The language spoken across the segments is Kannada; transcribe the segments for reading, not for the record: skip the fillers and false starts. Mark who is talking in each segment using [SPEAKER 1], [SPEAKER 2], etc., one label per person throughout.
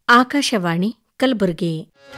[SPEAKER 1] ಆಕಾಶವಾಣಿ ಕಲಬುರಗಿ.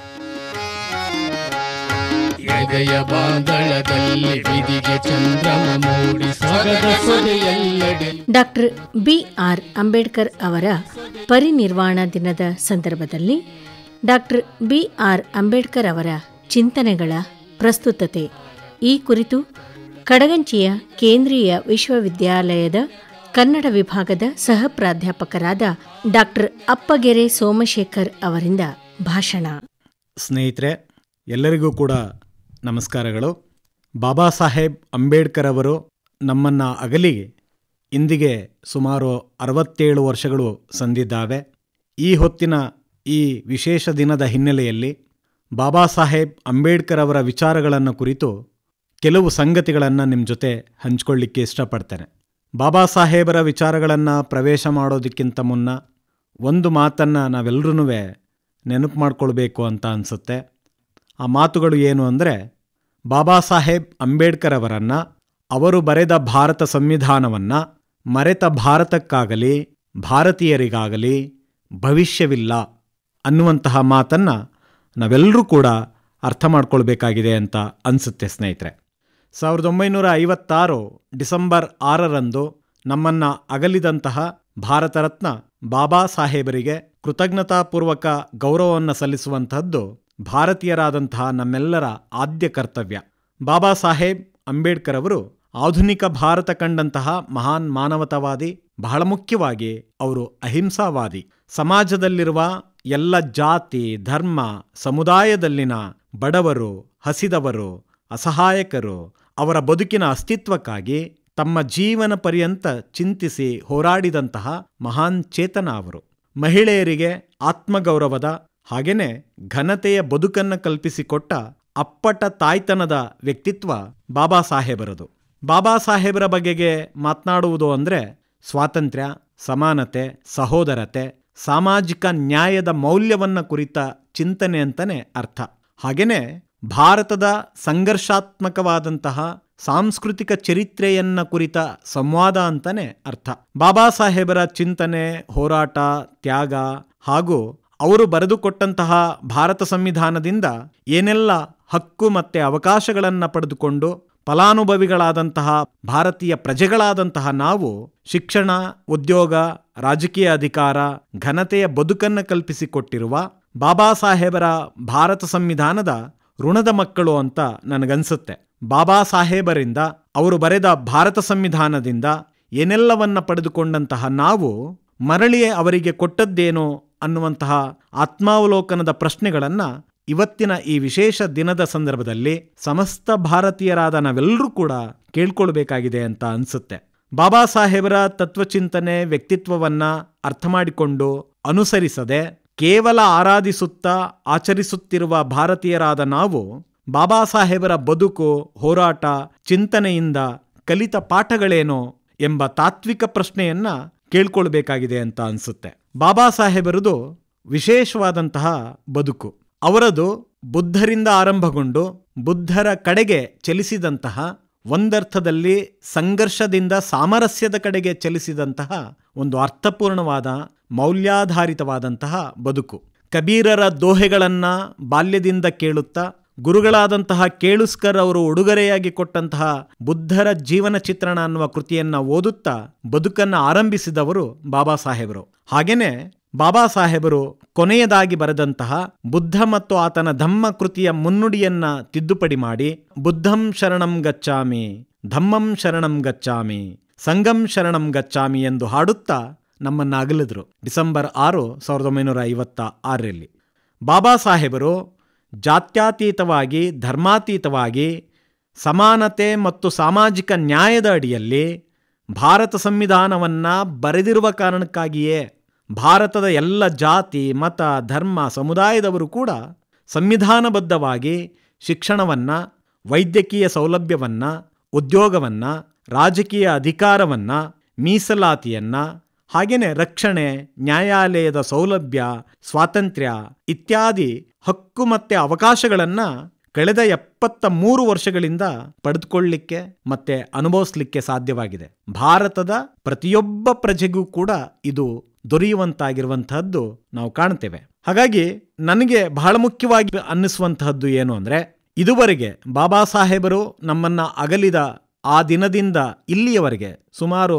[SPEAKER 2] ಎದೆಯ ಬಾಂಧಳದಲ್ಲಿ ವಿಧಿಗೆ ಚಂದ್ರಮ ಮೂಡಿ ಸ್ವರದ ಸೊದೆಯೆಲ್ಲೆಡೆ.
[SPEAKER 1] Doctor B R. ಅಂಬೇಡ್ಕರ್ ಅವರ ಪರಿನಿರ್ವಾಣ ದಿನದ ಸಂದರ್ಭದಲ್ಲಿ ಡಾಕ್ಟರ್ ಬಿ.ಆರ್. ಅಂಬೇಡ್ಕರ್ ಅವರ ಚಿಂತನೆಗಳ ಪ್ರಸ್ತುತತೆ ಈ ಕುರಿತು ಕಡಗಂಚಿಯ ಕೇಂದ್ರೀಯ ವಿಶ್ವವಿದ್ಯಾಲಯದ ಕನ್ನಡ ವಿಭಾಗದ ಸಹ ಪ್ರಾಧ್ಯಾಪಕರಾದ ಡಾಕ್ಟರ್ ಅಪ್ಪಗೆರೆ ಸೋಮಶೇಖರ್ ಅವರಿಂದ ಭಾಷಣ.
[SPEAKER 3] ಸ್ನೇಹಿತರೆ, ಎಲ್ಲರಿಗೂ ಕೂಡ ನಮಸ್ಕಾರಗಳು. ಬಾಬಾ ಸಾಹೇಬ್ ಅಂಬೇಡ್ಕರ್ ಅವರು ನಮ್ಮನ್ನು ಅಗಲಿ ಇಂದಿಗೆ ಸುಮಾರು 67 ವರ್ಷಗಳು ಸಂದಿದ್ದಾವೆ. ಈ ಹೊತ್ತಿನ ಈ ವಿಶೇಷ ದಿನದ ಹಿನ್ನೆಲೆಯಲ್ಲಿ ಬಾಬಾ ಸಾಹೇಬ್ ಅಂಬೇಡ್ಕರ್ ಅವರ ವಿಚಾರಗಳನ್ನು ಕುರಿತು ಕೆಲವು ಸಂಗತಿಗಳನ್ನು ನಿಮ್ಮ ಜೊತೆ ಹಂಚಿಕೊಳ್ಳಿಕ್ಕೆ ಇಷ್ಟಪಡ್ತೇನೆ. ಬಾಬಾ ಸಾಹೇಬರ ವಿಚಾರಗಳನ್ನು ಪ್ರವೇಶ ಮಾಡೋದಕ್ಕಿಂತ ಮುನ್ನ ಒಂದು ಮಾತನ್ನು ನಾವೆಲ್ಲರೂ ನೆನಪು ಮಾಡ್ಕೊಳ್ಬೇಕು ಅಂತ ಅನಿಸುತ್ತೆ. ಆ ಮಾತುಗಳು ಏನು ಅಂದರೆ, ಬಾಬಾ ಸಾಹೇಬ್ ಅಂಬೇಡ್ಕರ್ ಅವರನ್ನು, ಅವರು ಬರೆದ ಭಾರತ ಸಂವಿಧಾನವನ್ನು ಮರೆತ ಭಾರತಕ್ಕಾಗಲಿ ಭಾರತೀಯರಿಗಾಗಲಿ ಭವಿಷ್ಯವಿಲ್ಲ ಅನ್ನುವಂತಹ ಮಾತನ್ನು ನಾವೆಲ್ಲರೂ ಕೂಡ ಅರ್ಥ ಮಾಡ್ಕೊಳ್ಬೇಕಾಗಿದೆ ಅಂತ ಅನಿಸುತ್ತೆ. ಸ್ನೇಹಿತರೆ, 1956 ಡಿಸೆಂಬರ್ 6ರಂದು ನಮ್ಮನ್ನು ಅಗಲಿದಂತಹ ಭಾರತ ರತ್ನ ಬಾಬಾ ಸಾಹೇಬರಿಗೆ ಕೃತಜ್ಞತಾಪೂರ್ವಕ ಗೌರವವನ್ನು ಸಲ್ಲಿಸುವಂತಹದ್ದು ಭಾರತೀಯರಾದಂತಹ ನಮ್ಮೆಲ್ಲರ ಆದ್ಯ ಕರ್ತವ್ಯ. ಬಾಬಾ ಸಾಹೇಬ್ ಅಂಬೇಡ್ಕರ್ ಅವರು ಆಧುನಿಕ ಭಾರತ ಕಂಡಂತಹ ಮಹಾನ್ ಮಾನವತಾವಾದಿ. ಬಹಳ ಮುಖ್ಯವಾಗಿ ಅವರು ಅಹಿಂಸಾವಾದಿ. ಸಮಾಜದಲ್ಲಿರುವ ಎಲ್ಲ ಜಾತಿ, ಧರ್ಮ, ಸಮುದಾಯದಲ್ಲಿನ ಬಡವರು, ಹಸಿದವರು, ಅಸಹಾಯಕರು ಅವರ ಬದುಕಿನ ಅಸ್ತಿತ್ವಕ್ಕಾಗಿ ತಮ್ಮ ಜೀವನ ಪರ್ಯಂತ ಚಿಂತಿಸಿ ಹೋರಾಡಿದಂತಹ ಮಹಾನ್ ಚೇತನ ಅವರು. ಮಹಿಳೆಯರಿಗೆ ಆತ್ಮಗೌರವದ ಹಾಗೆಯೇ ಘನತೆಯ ಬದುಕನ್ನು ಕಲ್ಪಿಸಿಕೊಟ್ಟ ಅಪ್ಪಟ ತಾಯ್ತನದ ವ್ಯಕ್ತಿತ್ವ ಬಾಬಾ ಸಾಹೇಬರದು. ಬಾಬಾ ಸಾಹೇಬರ ಬಗೆಗೆ ಮಾತನಾಡುವುದು ಅಂದರೆ ಸ್ವಾತಂತ್ರ್ಯ, ಸಮಾನತೆ, ಸಹೋದರತೆ, ಸಾಮಾಜಿಕ ನ್ಯಾಯದ ಮೌಲ್ಯವನ್ನು ಕುರಿತ ಚಿಂತನೆ ಅಂತಲೇ ಅರ್ಥ. ಹಾಗೆಯೇ ಭಾರತದ ಸಂಘರ್ಷಾತ್ಮಕವಾದಂತಹ ಸಾಂಸ್ಕೃತಿಕ ಚರಿತ್ರೆಯನ್ನ ಕುರಿತ ಸಂವಾದ ಅಂತಲೇ ಅರ್ಥ. ಬಾಬಾ ಸಾಹೇಬರ ಚಿಂತನೆ, ಹೋರಾಟ, ತ್ಯಾಗ ಹಾಗೂ ಅವರು ಬರೆದುಕೊಟ್ಟಂತಹ ಭಾರತ ಸಂವಿಧಾನದಿಂದ ಏನೆಲ್ಲ ಹಕ್ಕು ಮತ್ತು ಅವಕಾಶಗಳನ್ನು ಪಡೆದುಕೊಂಡು ಫಲಾನುಭವಿಗಳಾದಂತಹ ಭಾರತೀಯ ಪ್ರಜೆಗಳಾದಂತಹ ನಾವು ಶಿಕ್ಷಣ, ಉದ್ಯೋಗ, ರಾಜಕೀಯ ಅಧಿಕಾರ, ಘನತೆಯ ಬದುಕನ್ನು ಕಲ್ಪಿಸಿಕೊಟ್ಟಿರುವ ಬಾಬಾ ಸಾಹೇಬರ ಭಾರತ ಸಂವಿಧಾನದ ಋಣದ ಮಕ್ಕಳು ಅಂತ ನನಗನ್ಸುತ್ತೆ. ಬಾಬಾ ಸಾಹೇಬರಿಂದ, ಅವರು ಬರೆದ ಭಾರತ ಸಂವಿಧಾನದಿಂದ ಏನೆಲ್ಲವನ್ನ ಪಡೆದುಕೊಂಡಂತಹ ನಾವು ಮರಳಿ ಅವರಿಗೆ ಕೊಟ್ಟದ್ದೇನೋ ಅನ್ನುವಂತಹ ಆತ್ಮಾವಲೋಕನದ ಪ್ರಶ್ನೆಗಳನ್ನು ಇವತ್ತಿನ ಈ ವಿಶೇಷ ದಿನದ ಸಂದರ್ಭದಲ್ಲಿ ಸಮಸ್ತ ಭಾರತೀಯರಾದ ನಾವೆಲ್ಲರೂ ಕೂಡ ಕೇಳ್ಕೊಳ್ಬೇಕಾಗಿದೆ ಅಂತ ಅನಿಸುತ್ತೆ. ಬಾಬಾ ಸಾಹೇಬರ ತತ್ವಚಿಂತನೆ, ವ್ಯಕ್ತಿತ್ವವನ್ನು ಅರ್ಥ ಮಾಡಿಕೊಂಡು ಅನುಸರಿಸದೆ ಕೇವಲ ಆರಾಧಿಸುತ್ತಾ ಆಚರಿಸುತ್ತಿರುವ ಭಾರತೀಯರಾದ ನಾವು ಬಾಬಾ ಸಾಹೇಬರ ಬದುಕು, ಹೋರಾಟ, ಚಿಂತನೆಯಿಂದ ಕಲಿತ ಪಾಠಗಳೇನೋ ಎಂಬ ತಾತ್ವಿಕ ಪ್ರಶ್ನೆಯನ್ನ ಕೇಳ್ಕೊಳ್ಬೇಕಾಗಿದೆ ಅಂತ ಅನಿಸುತ್ತೆ. ಬಾಬಾ ಸಾಹೇಬರದು ವಿಶೇಷವಾದಂತಹ ಬದುಕು. ಅವರದು ಬುದ್ಧರಿಂದ ಆರಂಭಗೊಂಡು ಬುದ್ಧರ ಕಡೆಗೆ ಚಲಿಸಿದಂತಹ, ಒಂದರ್ಥದಲ್ಲಿ ಸಂಘರ್ಷದಿಂದ ಸಾಮರಸ್ಯದ ಕಡೆಗೆ ಚಲಿಸಿದಂತಹ ಒಂದು ಅರ್ಥಪೂರ್ಣವಾದ ಮೌಲ್ಯಾಧಾರಿತವಾದಂತಹ ಬದುಕು. ಕಬೀರರ ದೋಹೆಗಳನ್ನು ಬಾಲ್ಯದಿಂದ ಕೇಳುತ್ತಾ, ಗುರುಗಳಾದಂತಹ ಕೇಳುಸ್ಕರ್ ಅವರು ಉಡುಗೊರೆಯಾಗಿ ಕೊಟ್ಟಂತಹ ಬುದ್ಧರ ಜೀವನ ಚಿತ್ರಣ ಅನ್ನುವ ಕೃತಿಯನ್ನು ಓದುತ್ತಾ ಬದುಕನ್ನು ಆರಂಭಿಸಿದವರು ಬಾಬಾ ಸಾಹೇಬರು. ಹಾಗೆಯೇ ಬಾಬಾ ಸಾಹೇಬರು ಕೊನೆಯದಾಗಿ ಬರೆದಂತಹ ಬುದ್ಧ ಮತ್ತು ಆತನ ಧಮ್ಮ ಕೃತಿಯ ಮುನ್ನುಡಿಯನ್ನ ತಿದ್ದುಪಡಿ ಮಾಡಿ ಬುದ್ಧಂ ಶರಣಂ ಗಚ್ಚಾಮಿ, ಧಮ್ಮಂ ಶರಣಂ ಗಚ್ಚಾಮಿ, ಸಂಘಂ ಶರಣಂ ಗಚ್ಚಾಮಿ ಎಂದು ಹಾಡುತ್ತಾ ನಮ್ಮನ್ನು ಅಗಲಿದ್ರು ಡಿಸೆಂಬರ್ 6, 1956ರಲ್ಲಿ. ಬಾಬಾ ಸಾಹೇಬರು ಜಾತ್ಯತೀತವಾಗಿ, ಧರ್ಮಾತೀತವಾಗಿ, ಸಮಾನತೆ ಮತ್ತು ಸಾಮಾಜಿಕ ನ್ಯಾಯದ ಅಡಿಯಲ್ಲಿ ಭಾರತ ಸಂವಿಧಾನವನ್ನು ಬರೆದಿರುವ ಕಾರಣಕ್ಕಾಗಿಯೇ ಭಾರತದ ಎಲ್ಲ ಜಾತಿ, ಮತ, ಧರ್ಮ, ಸಮುದಾಯದವರು ಕೂಡ ಸಂವಿಧಾನಬದ್ಧವಾಗಿ ಶಿಕ್ಷಣವನ್ನು, ವೈದ್ಯಕೀಯ ಸೌಲಭ್ಯವನ್ನು, ಉದ್ಯೋಗವನ್ನು, ರಾಜಕೀಯ ಅಧಿಕಾರವನ್ನು, ಮೀಸಲಾತಿಯನ್ನು, ಹಾಗೆಯೇ ರಕ್ಷಣೆ, ನ್ಯಾಯಾಲಯದ ಸೌಲಭ್ಯ, ಸ್ವಾತಂತ್ರ್ಯ ಇತ್ಯಾದಿ ಹಕ್ಕು ಮತ್ತು ಅವಕಾಶಗಳನ್ನು ಕಳೆದ 73 ವರ್ಷಗಳಿಂದ ಪಡೆದುಕೊಳ್ಳಲಿಕ್ಕೆ ಮತ್ತೆ ಅನುಭವಿಸಲಿಕ್ಕೆ ಸಾಧ್ಯವಾಗಿದೆ. ಭಾರತದ ಪ್ರತಿಯೊಬ್ಬ ಪ್ರಜೆಗೂ ಕೂಡ ಇದು ದೊರೆಯುವಂತಾಗಿರುವಂತಹದ್ದು ನಾವು ಕಾಣ್ತೇವೆ. ಹಾಗಾಗಿ ನನಗೆ ಬಹಳ ಮುಖ್ಯವಾಗಿ ಅನ್ನಿಸುವಂತಹದ್ದು ಏನು ಅಂದರೆ, ಇದುವರೆಗೆ ಬಾಬಾ ಸಾಹೇಬರು ನಮ್ಮನ್ನ ಅಗಲಿದ ಆ ದಿನದಿಂದ ಇಲ್ಲಿಯವರೆಗೆ ಸುಮಾರು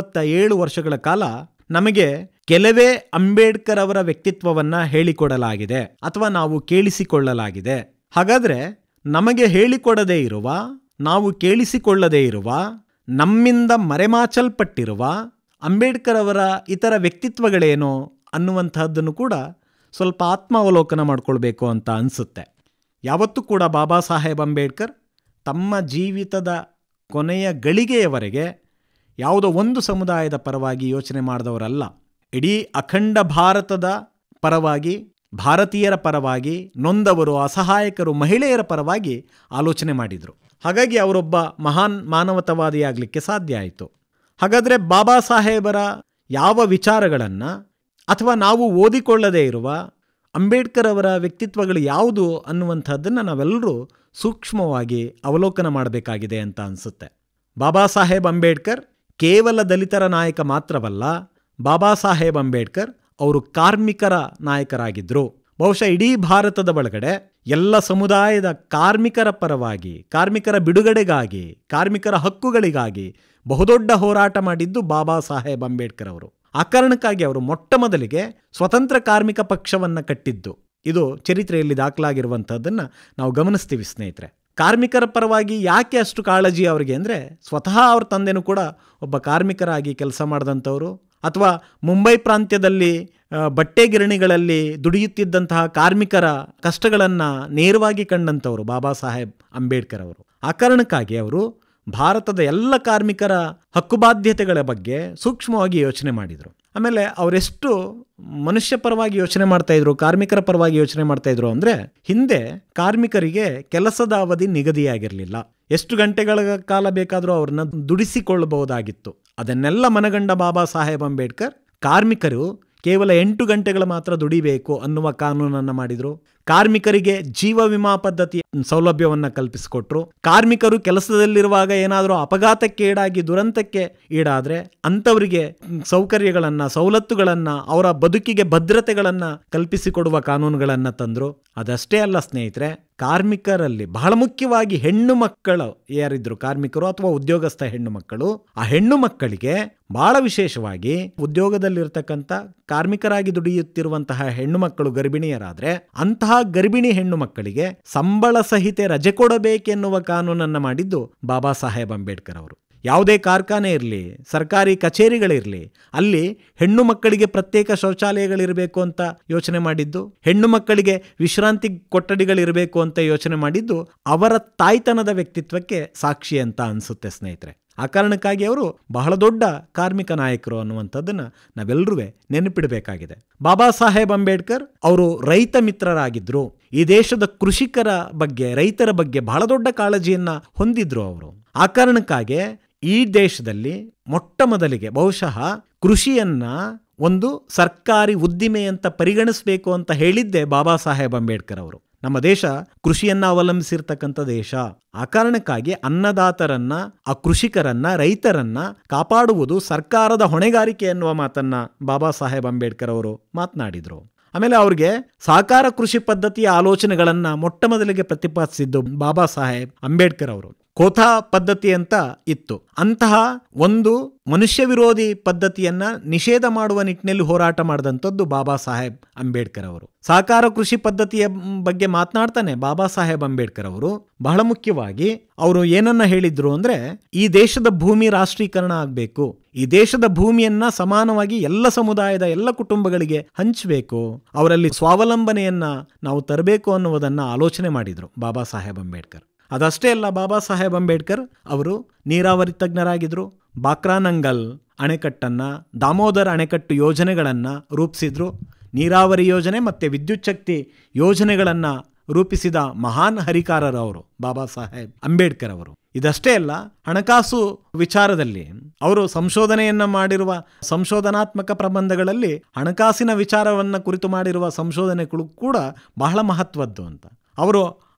[SPEAKER 3] 67 ವರ್ಷಗಳ ಕಾಲ ನಮಗೆ ಕೆಲವೇ ಅಂಬೇಡ್ಕರ್ ಅವರ ವ್ಯಕ್ತಿತ್ವವನ್ನು ಹೇಳಿಕೊಡಲಾಗಿದೆ ಅಥವಾ ನಾವು ಕೇಳಿಸಿಕೊಳ್ಳಲಾಗಿದೆ. ಹಾಗಾದರೆ ನಮಗೆ ಹೇಳಿಕೊಡದೇ ಇರುವ, ನಾವು ಕೇಳಿಸಿಕೊಳ್ಳದೇ ಇರುವ, ನಮ್ಮಿಂದ ಮರೆಮಾಚಲ್ಪಟ್ಟಿರುವ ಅಂಬೇಡ್ಕರ್ ಅವರ ಇತರ ವ್ಯಕ್ತಿತ್ವಗಳೇನೋ ಅನ್ನುವಂತಹದ್ದನ್ನು ಕೂಡ ಸ್ವಲ್ಪ ಆತ್ಮಾವಲೋಕನ ಮಾಡಿಕೊಳ್ಬೇಕು ಅಂತ ಅನಿಸುತ್ತೆ. ಯಾವತ್ತೂ ಕೂಡ ಬಾಬಾ ಸಾಹೇಬ್ ಅಂಬೇಡ್ಕರ್ ತಮ್ಮ ಜೀವಿತದ ಕೊನೆಯ ಗಳಿಗೆಯವರೆಗೆ ಯಾವುದೋ ಒಂದು ಸಮುದಾಯದ ಪರವಾಗಿ ಯೋಚನೆ ಮಾಡಿದವರಲ್ಲ. ಇಡೀ ಅಖಂಡ ಭಾರತದ ಪರವಾಗಿ, ಭಾರತೀಯರ ಪರವಾಗಿ, ನೊಂದವರು, ಅಸಹಾಯಕರು, ಮಹಿಳೆಯರ ಪರವಾಗಿ ಆಲೋಚನೆ ಮಾಡಿದರು. ಹಾಗಾಗಿ ಅವರೊಬ್ಬ ಮಹಾನ್ ಮಾನವತಾವಾದಿಯಾಗಲಿಕ್ಕೆ ಸಾಧ್ಯ ಆಯಿತು. ಹಾಗಾದರೆ ಬಾಬಾ ಸಾಹೇಬರ ಯಾವ ವಿಚಾರಗಳನ್ನು ಅಥವಾ ನಾವು ಓದಿಕೊಳ್ಳದೇ ಇರುವ ಅಂಬೇಡ್ಕರ್ ಅವರ ವ್ಯಕ್ತಿತ್ವಗಳು ಯಾವುದು ಅನ್ನುವಂಥದ್ದನ್ನು ನಾವೆಲ್ಲರೂ ಸೂಕ್ಷ್ಮವಾಗಿ ಅವಲೋಕನ ಮಾಡಬೇಕಾಗಿದೆ ಅಂತ ಅನಿಸುತ್ತೆ. ಬಾಬಾ ಸಾಹೇಬ್ ಅಂಬೇಡ್ಕರ್ ಕೇವಲ ದಲಿತರ ನಾಯಕ ಮಾತ್ರವಲ್ಲ, ಬಾಬಾ ಸಾಹೇಬ್ ಅಂಬೇಡ್ಕರ್ ಅವರು ಕಾರ್ಮಿಕರ ನಾಯಕರಾಗಿದ್ದರು. ಬಹುಶಃ ಇಡೀ ಭಾರತದ ಒಳಗಡೆ ಎಲ್ಲ ಸಮುದಾಯದ ಕಾರ್ಮಿಕರ ಪರವಾಗಿ, ಕಾರ್ಮಿಕರ ಬಿಡುಗಡೆಗಾಗಿ, ಕಾರ್ಮಿಕರ ಹಕ್ಕುಗಳಿಗಾಗಿ ಬಹುದೊಡ್ಡ ಹೋರಾಟ ಮಾಡಿದ್ದು ಬಾಬಾ ಸಾಹೇಬ್ ಅಂಬೇಡ್ಕರ್ ಅವರು. ಆ ಕಾರಣಕ್ಕಾಗಿ ಅವರು ಮೊಟ್ಟ ಮೊದಲಿಗೆ ಸ್ವತಂತ್ರ ಕಾರ್ಮಿಕ ಪಕ್ಷವನ್ನು ಕಟ್ಟಿದ್ದು. ಇದು ಚರಿತ್ರೆಯಲ್ಲಿ ದಾಖಲಾಗಿರುವಂಥದ್ದನ್ನು ನಾವು ಗಮನಿಸ್ತೀವಿ ಸ್ನೇಹಿತರೆ. ಕಾರ್ಮಿಕರ ಪರವಾಗಿ ಯಾಕೆ ಅಷ್ಟು ಕಾಳಜಿ ಅವರಿಗೆ ಅಂದರೆ, ಸ್ವತಃ ಅವ್ರ ತಂದೆನೂ ಕೂಡ ಒಬ್ಬ ಕಾರ್ಮಿಕರಾಗಿ ಕೆಲಸ ಮಾಡಿದಂಥವರು, ಅಥವಾ ಮುಂಬೈ ಪ್ರಾಂತ್ಯದಲ್ಲಿ ಬಟ್ಟೆ ಗಿರಣಿಗಳಲ್ಲಿ ದುಡಿಯುತ್ತಿದ್ದಂತಹ ಕಾರ್ಮಿಕರ ಕಷ್ಟಗಳನ್ನು ನೇರವಾಗಿ ಕಂಡಂಥವರು ಬಾಬಾ ಸಾಹೇಬ್ ಅಂಬೇಡ್ಕರ್ ಅವರು. ಆ ಕಾರಣಕ್ಕಾಗಿ ಅವರು ಭಾರತದ ಎಲ್ಲ ಕಾರ್ಮಿಕರ ಹಕ್ಕುಬಾಧ್ಯತೆಗಳ ಬಗ್ಗೆ ಸೂಕ್ಷ್ಮವಾಗಿ ಯೋಚನೆ ಮಾಡಿದರು. ಆಮೇಲೆ ಅವರೆಷ್ಟು ಮನುಷ್ಯ ಪರವಾಗಿ ಯೋಚನೆ ಮಾಡ್ತಾಯಿದ್ರು, ಕಾರ್ಮಿಕರ ಪರವಾಗಿ ಯೋಚನೆ ಮಾಡ್ತಾಯಿದ್ರು ಅಂದರೆ, ಹಿಂದೆ ಕಾರ್ಮಿಕರಿಗೆ ಕೆಲಸದ ಅವಧಿ ನಿಗದಿಯಾಗಿರಲಿಲ್ಲ. ಎಷ್ಟು ಗಂಟೆಗಳ ಕಾಲ ಬೇಕಾದರೂ ಅವ್ರನ್ನ ದುಡಿಸಿಕೊಳ್ಳಬಹುದಾಗಿತ್ತು. ಅದನ್ನೆಲ್ಲ ಮನಗಂಡ ಬಾಬಾ ಸಾಹೇಬ್ ಅಂಬೇಡ್ಕರ್ ಕಾರ್ಮಿಕರು ಕೇವಲ 8 ಗಂಟೆಗಳು ಮಾತ್ರ ದುಡಿಬೇಕು ಅನ್ನುವ ಕಾನೂನನ್ನು ಮಾಡಿದರು. ಕಾರ್ಮಿಕರಿಗೆ ಜೀವ ವಿಮಾ ಪದ್ಧತಿ ಸೌಲಭ್ಯವನ್ನು ಕಲ್ಪಿಸಿಕೊಟ್ರು. ಕಾರ್ಮಿಕರು ಕೆಲಸದಲ್ಲಿರುವಾಗ ಏನಾದರೂ ಅಪಘಾತಕ್ಕೀಡಾಗಿ ದುರಂತಕ್ಕೆ ಈಡಾದರೆ ಅಂಥವರಿಗೆ ಸೌಕರ್ಯಗಳನ್ನು, ಸವಲತ್ತುಗಳನ್ನು, ಅವರ ಬದುಕಿಗೆ ಭದ್ರತೆಗಳನ್ನು ಕಲ್ಪಿಸಿಕೊಡುವ ಕಾನೂನುಗಳನ್ನು ತಂದರು. ಅದಷ್ಟೇ ಅಲ್ಲ ಸ್ನೇಹಿತರೆ, ಕಾರ್ಮಿಕರಲ್ಲಿ ಬಹಳ ಮುಖ್ಯವಾಗಿ ಹೆಣ್ಣು ಮಕ್ಕಳು ಯಾರಿದ್ರು ಕಾರ್ಮಿಕರು ಅಥವಾ ಉದ್ಯೋಗಸ್ಥ ಹೆಣ್ಣು ಮಕ್ಕಳು, ಆ ಹೆಣ್ಣು ಮಕ್ಕಳಿಗೆ ಬಹಳ ವಿಶೇಷವಾಗಿ ಉದ್ಯೋಗದಲ್ಲಿರ್ತಕ್ಕಂಥ ಕಾರ್ಮಿಕರಾಗಿ ದುಡಿಯುತ್ತಿರುವಂತಹ ಹೆಣ್ಣು ಮಕ್ಕಳು ಗರ್ಭಿಣಿಯರಾದರೆ ಅಂತಹ ಗರ್ಭಿಣಿ ಹೆಣ್ಣು ಮಕ್ಕಳಿಗೆ ಸಂಬಳ ಸಹಿತ ರಜೆ ಕೊಡಬೇಕೆನ್ನುವ ಕಾನೂನನ್ನು ಮಾಡಿದ್ದು ಬಾಬಾ ಸಾಹೇಬ್ ಅಂಬೇಡ್ಕರ್ ಅವರು. ಯಾವುದೇ ಕಾರ್ಖಾನೆ ಇರಲಿ, ಸರ್ಕಾರಿ ಕಚೇರಿಗಳಿರಲಿ, ಅಲ್ಲಿ ಹೆಣ್ಣು ಮಕ್ಕಳಿಗೆ ಪ್ರತ್ಯೇಕ ಶೌಚಾಲಯಗಳಿರಬೇಕು ಅಂತ ಯೋಚನೆ ಮಾಡಿದ್ದು, ಹೆಣ್ಣು ಮಕ್ಕಳಿಗೆ ವಿಶ್ರಾಂತಿ ಕೊಠಡಿಗಳಿರಬೇಕು ಅಂತ ಯೋಚನೆ ಮಾಡಿದ್ದು ಅವರ ತಾಯ್ತನದ ವ್ಯಕ್ತಿತ್ವಕ್ಕೆ ಸಾಕ್ಷಿ ಅಂತ ಅನಿಸುತ್ತೆ ಸ್ನೇಹಿತರೆ. ಆ ಕಾರಣಕ್ಕಾಗಿ ಅವರು ಬಹಳ ದೊಡ್ಡ ಕಾರ್ಮಿಕ ನಾಯಕರು ಅನ್ನುವಂಥದ್ದನ್ನು ನಾವೆಲ್ಲರೂ ನೆನಪಿಡಬೇಕಾಗಿದೆ. ಬಾಬಾ ಸಾಹೇಬ್ ಅಂಬೇಡ್ಕರ್ ಅವರು ರೈತ ಮಿತ್ರರಾಗಿದ್ದರು. ಈ ದೇಶದ ಕೃಷಿಕರ ಬಗ್ಗೆ, ರೈತರ ಬಗ್ಗೆ ಬಹಳ ದೊಡ್ಡ ಕಾಳಜಿಯನ್ನು ಹೊಂದಿದ್ರು ಅವರು. ಆ ಕಾರಣಕ್ಕಾಗಿ ಈ ದೇಶದಲ್ಲಿ ಮೊಟ್ಟ ಮೊದಲಿಗೆ ಬಹುಶಃ ಕೃಷಿಯನ್ನ ಒಂದು ಸರ್ಕಾರಿ ಉದ್ದಿಮೆ ಅಂತ ಪರಿಗಣಿಸಬೇಕು ಅಂತ ಹೇಳಿದ್ದೆ ಬಾಬಾ ಸಾಹೇಬ್ ಅಂಬೇಡ್ಕರ್ ಅವರು. ನಮ್ಮ ದೇಶ ಕೃಷಿಯನ್ನ ಅವಲಂಬಿಸಿರ್ತಕ್ಕಂಥ ದೇಶ. ಆ ಕಾರಣಕ್ಕಾಗಿ ಅನ್ನದಾತರನ್ನ, ಆ ಕೃಷಿಕರನ್ನ, ರೈತರನ್ನ ಕಾಪಾಡುವುದು ಸರ್ಕಾರದ ಹೊಣೆಗಾರಿಕೆ ಎನ್ನುವ ಮಾತನ್ನ ಬಾಬಾ ಸಾಹೇಬ್ ಅಂಬೇಡ್ಕರ್ ಅವರು ಮಾತನಾಡಿದ್ರು. ಆಮೇಲೆ ಅವ್ರಿಗೆ ಸಹಕಾರ ಕೃಷಿ ಪದ್ಧತಿಯ ಆಲೋಚನೆಗಳನ್ನ ಮೊಟ್ಟ ಮೊದಲಿಗೆ ಪ್ರತಿಪಾದಿಸಿದ್ದು ಬಾಬಾ ಸಾಹೇಬ್ ಅಂಬೇಡ್ಕರ್ ಅವರು. ಕೋಥಾ ಪದ್ಧತಿ ಅಂತ ಇತ್ತು. ಅಂತಹ ಒಂದು ಮನುಷ್ಯ ವಿರೋಧಿ ಪದ್ಧತಿಯನ್ನ ನಿಷೇಧ ಮಾಡುವ ನಿಟ್ಟಿನಲ್ಲಿ ಹೋರಾಟ ಮಾಡಿದಂಥದ್ದು ಬಾಬಾ ಸಾಹೇಬ್ ಅಂಬೇಡ್ಕರ್ ಅವರು. ಸಹಕಾರ ಕೃಷಿ ಪದ್ಧತಿಯ ಬಗ್ಗೆ ಮಾತನಾಡ್ತಾನೆ ಬಾಬಾ ಸಾಹೇಬ್ ಅಂಬೇಡ್ಕರ್ ಅವರು ಬಹಳ ಮುಖ್ಯವಾಗಿ ಅವರು ಏನನ್ನ ಹೇಳಿದ್ರು ಅಂದ್ರೆ, ಈ ದೇಶದ ಭೂಮಿ ರಾಷ್ಟ್ರೀಕರಣ ಆಗಬೇಕು, ಈ ದೇಶದ ಭೂಮಿಯನ್ನ ಸಮಾನವಾಗಿ ಎಲ್ಲ ಸಮುದಾಯದ ಎಲ್ಲ ಕುಟುಂಬಗಳಿಗೆ ಹಂಚಬೇಕು, ಅವರಲ್ಲಿ ಸ್ವಾವಲಂಬನೆಯನ್ನ ನಾವು ತರಬೇಕು ಅನ್ನುವುದನ್ನ ಆಲೋಚನೆ ಮಾಡಿದ್ರು ಬಾಬಾ ಸಾಹೇಬ್ ಅಂಬೇಡ್ಕರ್. ಅದಷ್ಟೇ ಅಲ್ಲ, ಬಾಬಾ ಸಾಹೇಬ್ ಅಂಬೇಡ್ಕರ್ ಅವರು ನೀರಾವರಿ ತಜ್ಞರಾಗಿದ್ದರು. ಬಾಕ್ರಾನಂಗಲ್ ಅಣೆಕಟ್ಟನ್ನು, ದಾಮೋದರ್ ಅಣೆಕಟ್ಟು ಯೋಜನೆಗಳನ್ನು ರೂಪಿಸಿದ್ರು. ನೀರಾವರಿ ಯೋಜನೆ ಮತ್ತು ವಿದ್ಯುತ್ ಶಕ್ತಿ ಯೋಜನೆಗಳನ್ನು ರೂಪಿಸಿದ ಮಹಾನ್ ಹರಿಕಾರರು ಅವರು ಬಾಬಾ ಸಾಹೇಬ್ ಅಂಬೇಡ್ಕರ್ ಅವರು. ಇದಷ್ಟೇ ಅಲ್ಲ, ಹಣಕಾಸು ವಿಚಾರದಲ್ಲಿ ಅವರು ಸಂಶೋಧನೆಯನ್ನು ಮಾಡಿರುವ ಸಂಶೋಧನಾತ್ಮಕ ಪ್ರಬಂಧಗಳಲ್ಲಿ ಹಣಕಾಸಿನ ವಿಚಾರವನ್ನು ಕುರಿತು ಮಾಡಿರುವ ಸಂಶೋಧನೆಗಳು ಕೂಡ ಬಹಳ ಮಹತ್ವದ್ದು ಅಂತ. ಅವರು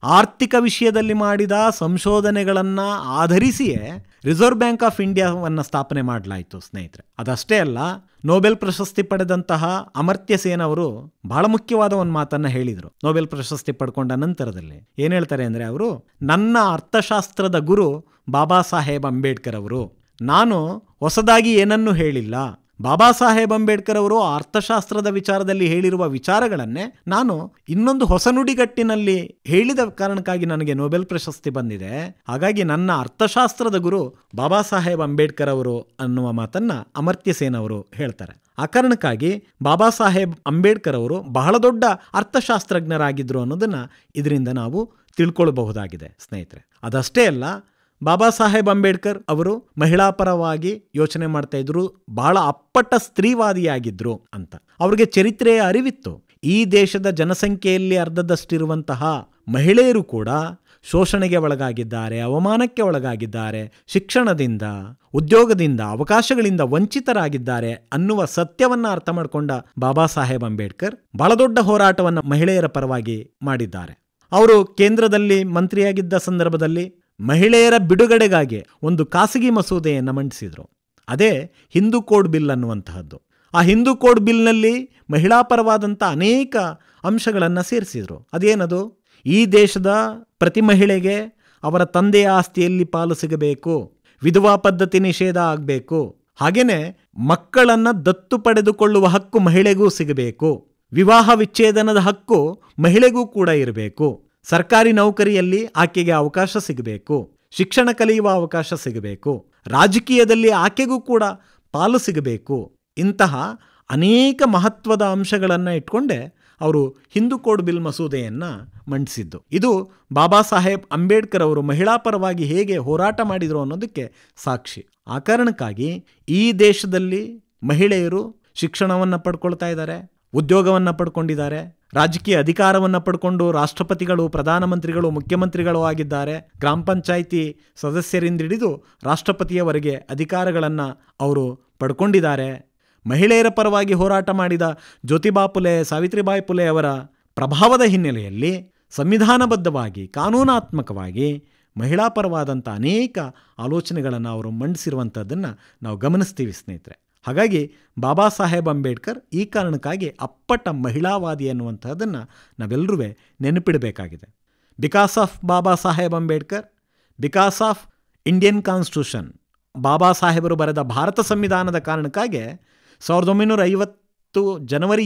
[SPEAKER 3] ಆರ್ಥಿಕ ವಿಷಯದಲ್ಲಿ ಮಾಡಿದ ಸಂಶೋಧನೆಗಳನ್ನು ಆಧರಿಸಿಯೇ ರಿಸರ್ವ್ ಬ್ಯಾಂಕ್ ಆಫ್ ಇಂಡಿಯಾವನ್ನು ಸ್ಥಾಪನೆ ಮಾಡಲಾಯಿತು ಸ್ನೇಹಿತರೆ. ಅದಷ್ಟೇ ಅಲ್ಲ, ನೊಬೆಲ್ ಪ್ರಶಸ್ತಿ ಪಡೆದಂತಹ ಅಮರ್ತ್ಯ ಸೇನ್ ಅವರು ಬಹಳ ಮುಖ್ಯವಾದ ಒಂದು ಮಾತನ್ನ ಹೇಳಿದರು. ನೊಬೆಲ್ ಪ್ರಶಸ್ತಿ ಪಡ್ಕೊಂಡ ನಂತರದಲ್ಲಿ ಏನ್ ಹೇಳ್ತಾರೆ ಅಂದ್ರೆ, ಅವರು ನನ್ನ ಅರ್ಥಶಾಸ್ತ್ರದ ಗುರು ಬಾಬಾ ಸಾಹೇಬ್ ಅಂಬೇಡ್ಕರ್ ಅವರು. ನಾನು ಹೊಸದಾಗಿ ಏನನ್ನೂ ಹೇಳಿಲ್ಲ. ಬಾಬಾ ಸಾಹೇಬ್ ಅಂಬೇಡ್ಕರ್ ಅವರು ಅರ್ಥಶಾಸ್ತ್ರದ ವಿಚಾರದಲ್ಲಿ ಹೇಳಿರುವ ವಿಚಾರಗಳನ್ನೇ ನಾನು ಇನ್ನೊಂದು ಹೊಸ ನುಡಿಗಟ್ಟಿನಲ್ಲಿ ಹೇಳಿದ ಕಾರಣಕ್ಕಾಗಿ ನನಗೆ ನೊಬೆಲ್ ಪ್ರಶಸ್ತಿ ಬಂದಿದೆ. ಹಾಗಾಗಿ ನನ್ನ ಅರ್ಥಶಾಸ್ತ್ರದ ಗುರು ಬಾಬಾ ಸಾಹೇಬ್ ಅಂಬೇಡ್ಕರ್ ಅವರು ಅನ್ನುವ ಮಾತನ್ನ ಅಮರ್ತ್ಯ ಸೇನ್ ಅವರು ಹೇಳ್ತಾರೆ. ಆ ಕಾರಣಕ್ಕಾಗಿ ಬಾಬಾ ಸಾಹೇಬ್ ಅಂಬೇಡ್ಕರ್ ಅವರು ಬಹಳ ದೊಡ್ಡ ಅರ್ಥಶಾಸ್ತ್ರಜ್ಞರಾಗಿದ್ರು ಅನ್ನೋದನ್ನ ಇದರಿಂದ ನಾವು ತಿಳ್ಕೊಳ್ಬಹುದಾಗಿದೆ ಸ್ನೇಹಿತರೆ. ಅದಷ್ಟೇ ಅಲ್ಲ, ಬಾಬಾ ಸಾಹೇಬ್ ಅಂಬೇಡ್ಕರ್ ಅವರು ಮಹಿಳಾ ಪರವಾಗಿ ಯೋಚನೆ ಮಾಡ್ತಾ ಇದ್ರು, ಬಹಳ ಅಪ್ಪಟ ಸ್ತ್ರೀವಾದಿಯಾಗಿದ್ರು ಅಂತ. ಅವ್ರಿಗೆ ಚರಿತ್ರೆಯ ಅರಿವಿತ್ತು. ಈ ದೇಶದ ಜನಸಂಖ್ಯೆಯಲ್ಲಿ ಅರ್ಧದಷ್ಟಿರುವಂತಹ ಮಹಿಳೆಯರು ಕೂಡ ಶೋಷಣೆಗೆ ಒಳಗಾಗಿದ್ದಾರೆ, ಅವಮಾನಕ್ಕೆ ಒಳಗಾಗಿದ್ದಾರೆ, ಶಿಕ್ಷಣದಿಂದ, ಉದ್ಯೋಗದಿಂದ, ಅವಕಾಶಗಳಿಂದ ವಂಚಿತರಾಗಿದ್ದಾರೆ ಅನ್ನುವ ಸತ್ಯವನ್ನ ಅರ್ಥ ಮಾಡಿಕೊಂಡ ಬಾಬಾ ಸಾಹೇಬ್ ಅಂಬೇಡ್ಕರ್ ಬಹಳ ದೊಡ್ಡ ಹೋರಾಟವನ್ನು ಮಹಿಳೆಯರ ಪರವಾಗಿ ಮಾಡಿದ್ದಾರೆ. ಅವರು ಕೇಂದ್ರದಲ್ಲಿ ಮಂತ್ರಿಯಾಗಿದ್ದ ಸಂದರ್ಭದಲ್ಲಿ ಮಹಿಳೆಯರ ಬಿಡುಗಡೆಗಾಗಿ ಒಂದು ಖಾಸಗಿ ಮಸೂದೆಯನ್ನು ಮಂಡಿಸಿದರು. ಅದೇ ಹಿಂದೂ ಕೋಡ್ ಬಿಲ್ ಅನ್ನುವಂತಹದ್ದು. ಆ ಹಿಂದೂ ಕೋಡ್ ಬಿಲ್ನಲ್ಲಿ ಮಹಿಳಾ ಪರವಾದಂಥ ಅನೇಕ ಅಂಶಗಳನ್ನು ಸೇರಿಸಿದರು. ಅದೇನದು? ಈ ದೇಶದ ಪ್ರತಿ ಮಹಿಳೆಗೆ ಅವರ ತಂದೆಯ ಆಸ್ತಿಯಲ್ಲಿ ಪಾಲು ಸಿಗಬೇಕು, ವಿಧವಾ ಪದ್ಧತಿ ನಿಷೇಧ ಆಗಬೇಕು, ಹಾಗೇನೆ ಮಕ್ಕಳನ್ನು ದತ್ತು ಪಡೆದುಕೊಳ್ಳುವ ಹಕ್ಕು ಮಹಿಳೆಗೂ ಸಿಗಬೇಕು, ವಿವಾಹ ವಿಚ್ಛೇದನದ ಹಕ್ಕು ಮಹಿಳೆಗೂ ಕೂಡ ಇರಬೇಕು, ಸರ್ಕಾರಿ ನೌಕರಿಯಲ್ಲಿ ಆಕೆಗೆ ಅವಕಾಶ ಸಿಗಬೇಕು, ಶಿಕ್ಷಣ ಕಲಿಯುವ ಅವಕಾಶ ಸಿಗಬೇಕು, ರಾಜಕೀಯದಲ್ಲಿ ಆಕೆಗೂ ಕೂಡ ಪಾಲು ಸಿಗಬೇಕು. ಇಂತಹ ಅನೇಕ ಮಹತ್ವದ ಅಂಶಗಳನ್ನು ಇಟ್ಕೊಂಡೆ ಅವರು ಹಿಂದೂ ಕೋಡ್ ಬಿಲ್ ಮಸೂದೆಯನ್ನು ಮಂಡಿಸಿದ್ದು. ಇದು ಬಾಬಾ ಸಾಹೇಬ್ ಅಂಬೇಡ್ಕರ್ ಅವರು ಮಹಿಳಾ ಪರವಾಗಿ ಹೇಗೆ ಹೋರಾಟ ಮಾಡಿದರು ಅನ್ನೋದಕ್ಕೆ ಸಾಕ್ಷಿ. ಆ ಕಾರಣಕ್ಕಾಗಿ ಈ ದೇಶದಲ್ಲಿ ಮಹಿಳೆಯರು ಶಿಕ್ಷಣವನ್ನು ಪಡ್ಕೊಳ್ತಾ ಇದ್ದಾರೆ, ಉದ್ಯೋಗವನ್ನು ಪಡ್ಕೊಂಡಿದ್ದಾರೆ, ರಾಜಕೀಯ ಅಧಿಕಾರವನ್ನು ಪಡ್ಕೊಂಡು ರಾಷ್ಟ್ರಪತಿಗಳು, ಪ್ರಧಾನಮಂತ್ರಿಗಳು, ಮುಖ್ಯಮಂತ್ರಿಗಳು ಆಗಿದ್ದಾರೆ. ಗ್ರಾಮ ಪಂಚಾಯಿತಿ ಸದಸ್ಯರಿಂದ ಹಿಡಿದು ರಾಷ್ಟ್ರಪತಿಯವರೆಗೆ ಅಧಿಕಾರಗಳನ್ನು ಅವರು ಪಡ್ಕೊಂಡಿದ್ದಾರೆ. ಮಹಿಳೆಯರ ಪರವಾಗಿ ಹೋರಾಟ ಮಾಡಿದ ಜ್ಯೋತಿಬಾ ಫುಲೆ, ಸಾವಿತ್ರಿಬಾಯಿ ಫುಲೆ ಅವರ ಪ್ರಭಾವದ ಹಿನ್ನೆಲೆಯಲ್ಲಿ ಸಂವಿಧಾನಬದ್ಧವಾಗಿ, ಕಾನೂನಾತ್ಮಕವಾಗಿ ಮಹಿಳಾ ಪರವಾದಂಥ ಅನೇಕ ಆಲೋಚನೆಗಳನ್ನು ಅವರು ಮಂಡಿಸಿರುವಂಥದ್ದನ್ನು ನಾವು ಗಮನಿಸ್ತೀವಿ ಸ್ನೇಹಿತರೆ. ಹಾಗಾಗಿ ಬಾಬಾ ಸಾಹೇಬ್ ಅಂಬೇಡ್ಕರ್ ಈ ಕಾರಣಕ್ಕಾಗಿ ಅಪ್ಪಟ ಮಹಿಳಾವಾದಿ ಅನ್ನುವಂಥದ್ದನ್ನು ನಾವೆಲ್ಲರೂ ನೆನಪಿಡಬೇಕಾಗಿದೆ. Because of Baba Saheb Ambedkar, because of Indian constitution, Baba ಸಾಹೇಬರು ಬರೆದ ಭಾರತ ಸಂವಿಧಾನದ ಕಾರಣಕ್ಕಾಗಿ 1950 ಜನವರಿ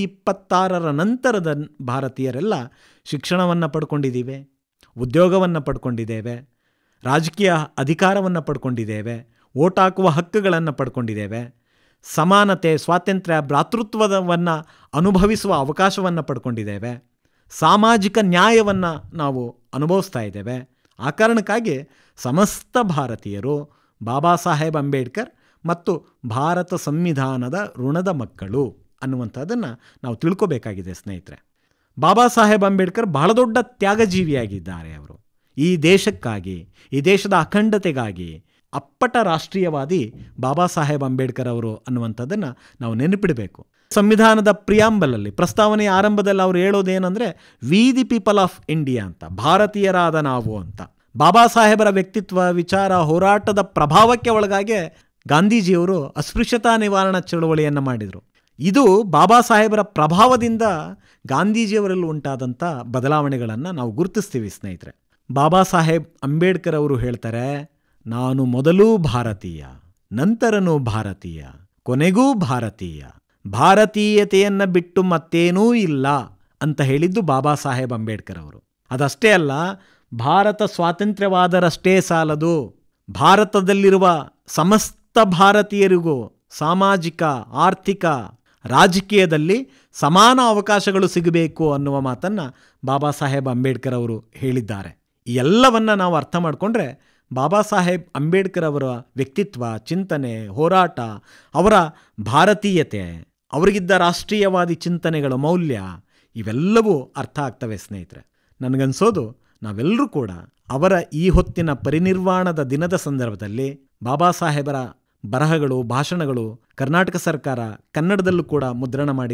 [SPEAKER 3] 26 ನಂತರದ ಭಾರತೀಯರೆಲ್ಲ ಶಿಕ್ಷಣವನ್ನು ಪಡ್ಕೊಂಡಿದ್ದೀವಿ, ಉದ್ಯೋಗವನ್ನು ಪಡ್ಕೊಂಡಿದ್ದೇವೆ, ರಾಜಕೀಯ ಅಧಿಕಾರವನ್ನು ಪಡ್ಕೊಂಡಿದ್ದೇವೆ, ಓಟ್ ಹಾಕುವ ಹಕ್ಕುಗಳನ್ನು ಪಡ್ಕೊಂಡಿದ್ದೇವೆ, ಸಮಾನತೆ, ಸ್ವಾತಂತ್ರ್ಯ, ಭ್ರಾತೃತ್ವವನ್ನು ಅನುಭವಿಸುವ ಅವಕಾಶವನ್ನು ಪಡ್ಕೊಂಡಿದ್ದೇವೆ, ಸಾಮಾಜಿಕ ನ್ಯಾಯವನ್ನು ನಾವು ಅನುಭವಿಸ್ತಾ ಇದ್ದೇವೆ. ಆ ಕಾರಣಕ್ಕಾಗಿ ಸಮಸ್ತ ಭಾರತೀಯರು ಬಾಬಾ ಸಾಹೇಬ್ ಅಂಬೇಡ್ಕರ್ ಮತ್ತು ಭಾರತ ಸಂವಿಧಾನದ ಋಣದ ಮಕ್ಕಳು ಅನ್ನುವಂಥದ್ದನ್ನು ನಾವು ತಿಳ್ಕೋಬೇಕಾಗಿದೆ ಸ್ನೇಹಿತರೆ. ಬಾಬಾ ಸಾಹೇಬ್ ಅಂಬೇಡ್ಕರ್ ಬಹಳ ದೊಡ್ಡ ತ್ಯಾಗಜೀವಿಯಾಗಿದ್ದಾರೆ. ಅವರು ಈ ದೇಶಕ್ಕಾಗಿ, ಈ ದೇಶದ ಅಖಂಡತೆಗಾಗಿ ಅಪ್ಪಟ ರಾಷ್ಟ್ರೀಯವಾದಿ ಬಾಬಾ ಸಾಹೇಬ್ ಅಂಬೇಡ್ಕರ್ ಅವರು ಅನ್ನುವಂಥದ್ದನ್ನು ನಾವು ನೆನಪಿಡಬೇಕು. ಸಂವಿಧಾನದ ಪ್ರಿಯಾಂಬಲಲ್ಲಿ, ಪ್ರಸ್ತಾವನೆಯ ಆರಂಭದಲ್ಲಿ ಅವರು ಹೇಳೋದೇನೆಂದರೆ, we the people of India ಅಂತ, ಭಾರತೀಯರಾದ ನಾವು ಅಂತ. ಬಾಬಾ ಸಾಹೇಬರ ವ್ಯಕ್ತಿತ್ವ, ವಿಚಾರ, ಹೋರಾಟದ ಪ್ರಭಾವಕ್ಕೆ ಒಳಗಾಗಿ ಗಾಂಧೀಜಿಯವರು ಅಸ್ಪೃಶ್ಯತಾ ನಿವಾರಣಾ ಚಳವಳಿಯನ್ನು ಮಾಡಿದರು. ಇದು ಬಾಬಾ ಸಾಹೇಬರ ಪ್ರಭಾವದಿಂದ ಗಾಂಧೀಜಿಯವರಲ್ಲಿ ಉಂಟಾದಂಥ ಬದಲಾವಣೆಗಳನ್ನು ನಾವು ಗುರುತಿಸ್ತೀವಿ ಸ್ನೇಹಿತರೆ. ಬಾಬಾ ಸಾಹೇಬ್ ಅಂಬೇಡ್ಕರ್ ಅವರು ಹೇಳ್ತಾರೆ, ನಾನು ಮೊದಲೂ ಭಾರತೀಯ, ನಂತರನೂ ಭಾರತೀಯ, ಕೊನೆಗೂ ಭಾರತೀಯ, ಭಾರತೀಯತೆಯನ್ನು ಬಿಟ್ಟು ಮತ್ತೇನೂ ಇಲ್ಲ ಅಂತ ಹೇಳಿದ್ದು ಬಾಬಾ ಸಾಹೇಬ್ ಅಂಬೇಡ್ಕರ್ ಅವರು. ಅದಷ್ಟೇ ಅಲ್ಲ, ಭಾರತ ಸ್ವಾತಂತ್ರ್ಯವಾದರಷ್ಟೇ ಸಾಲದು, ಭಾರತದಲ್ಲಿರುವ ಸಮಸ್ತ ಭಾರತೀಯರಿಗೂ ಸಾಮಾಜಿಕ, ಆರ್ಥಿಕ, ರಾಜಕೀಯದಲ್ಲಿ ಸಮಾನ ಅವಕಾಶಗಳು ಸಿಗಬೇಕು ಅನ್ನುವ ಮಾತನ್ನು ಬಾಬಾ ಸಾಹೇಬ್ ಅಂಬೇಡ್ಕರ್ ಅವರು ಹೇಳಿದ್ದಾರೆ. ಈ ಎಲ್ಲವನ್ನು ನಾವು ಅರ್ಥ ಮಾಡಿಕೊಂಡ್ರೆ ಬಾಬಾ ಸಾಹೇಬ್ ಅಂಬೇಡ್ಕರ್ ಅವರ ವ್ಯಕ್ತಿತ್ವ, ಚಿಂತನೆ, ಹೋರಾಟ, ಅವರ ಭಾರತೀಯತೆ, ಅವರಿಗಿದ್ದ ರಾಷ್ಟ್ರೀಯವಾದಿ ಚಿಂತನೆಗಳ ಮೌಲ್ಯ ಇವೆಲ್ಲವೂ ಅರ್ಥ ಆಗ್ತವೆ ಸ್ನೇಹಿತರೆ. ನನಗನ್ಸೋದು ನಾವೆಲ್ಲರೂ ಕೂಡ ಅವರ ಈ ಹೊತ್ತಿನ ಪರಿನಿರ್ವಾಣದ ದಿನದ ಸಂದರ್ಭದಲ್ಲಿ ಬಾಬಾ ಸಾಹೇಬರ ಬರಹಗಳು, ಭಾಷಣಗಳು ಕರ್ನಾಟಕ ಸರ್ಕಾರ ಕನ್ನಡದಲ್ಲೂ ಕೂಡ ಮುದ್ರಣ ಮಾಡಿದೆ.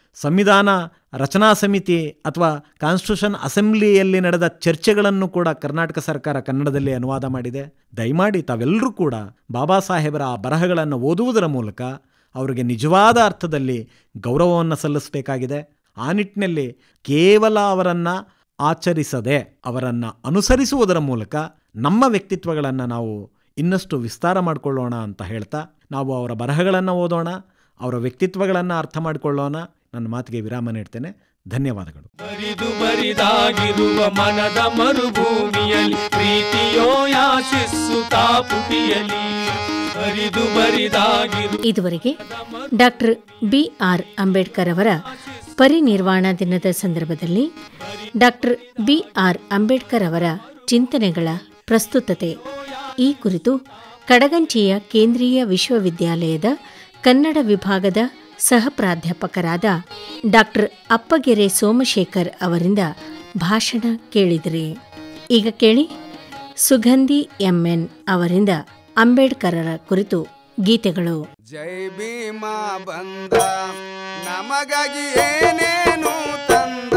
[SPEAKER 3] ಸಂವಿಧಾನ ರಚನಾ ಸಮಿತಿ ಅಥವಾ ಕಾನ್ಸ್ಟಿಟ್ಯೂಷನ್ ಅಸೆಂಬ್ಲಿಯಲ್ಲಿ ನಡೆದ ಚರ್ಚೆಗಳನ್ನು ಕೂಡ ಕರ್ನಾಟಕ ಸರ್ಕಾರ ಕನ್ನಡದಲ್ಲಿ ಅನುವಾದ ಮಾಡಿದೆ. ದಯಮಾಡಿ ತಾವೆಲ್ಲರೂ ಕೂಡ ಬಾಬಾ ಸಾಹೇಬರ ಆ ಬರಹಗಳನ್ನು ಓದುವುದರ ಮೂಲಕ ಅವರಿಗೆ ನಿಜವಾದ ಅರ್ಥದಲ್ಲಿ ಗೌರವವನ್ನು ಸಲ್ಲಿಸಬೇಕಾಗಿದೆ. ಆ ನಿಟ್ಟಿನಲ್ಲಿ ಕೇವಲ ಅವರನ್ನು ಆಚರಿಸದೆ ಅವರನ್ನು ಅನುಸರಿಸುವುದರ ಮೂಲಕ ನಮ್ಮ ವ್ಯಕ್ತಿತ್ವಗಳನ್ನು ನಾವು ಇನ್ನಷ್ಟು ವಿಸ್ತಾರ ಮಾಡಿಕೊಳ್ಳೋಣ ಅಂತ ಹೇಳ್ತಾ ನಾವು ಅವರ ಬರಹಗಳನ್ನು ಓದೋಣ, ಅವರ ವ್ಯಕ್ತಿತ್ವಗಳನ್ನು ಅರ್ಥ ಮಾಡಿಕೊಳ್ಳೋಣ. ನನ್ನ ಮಾತಿಗೆ ವಿರಾಮ ನೀಡ್ತೇನೆ. ಧನ್ಯವಾದಗಳು.
[SPEAKER 2] ಬರಿದು ಬರಿದಾಗಿರುವ ಮನದ ಮರುಭೂಮಿಯಲ್ಲಿ ಪ್ರೀತಿಯೋ ಯಾಶಿಸುತ್ತಾ ಪುಟಿಯಲಿ ಬರಿದು ಬರಿದಾಗಿರು.
[SPEAKER 1] ಇದುವರೆಗೆ ಡಾಕ್ಟರ್ BR ಅಂಬೇಡ್ಕರ್ ಅವರ ಪರಿನಿರ್ವಾಣ ದಿನದ ಸಂದರ್ಭದಲ್ಲಿ ಡಾಕ್ಟರ್ BR ಅಂಬೇಡ್ಕರ್ ಅವರ ಚಿಂತನೆಗಳ ಪ್ರಸ್ತುತತೆ ಈ ಕುರಿತು ಕಡಗಂಚಿಯ ಕೇಂದ್ರೀಯ ವಿಶ್ವವಿದ್ಯಾಲಯದ ಕನ್ನಡ ವಿಭಾಗದ ಸಹ ಪ್ರಾಧ್ಯಾಪಕರಾದ ಡಾಕ್ಟರ್ ಅಪ್ಪಗೆರೆ ಸೋಮಶೇಖರ್ ಅವರಿಂದ ಭಾಷಣ ಕೇಳಿದಿರಿ. ಈಗ ಕೇಳಿ ಸುಗಂಧಿ MN ಅವರಿಂದ ಅಂಬೇಡ್ಕರರ ಕುರಿತು ಗೀತೆಗಳು.
[SPEAKER 4] ಜೈ ಭೀಮಾ ಬಂದ ನಮಗಾಗಿ ಏನೇನು ತಂದ,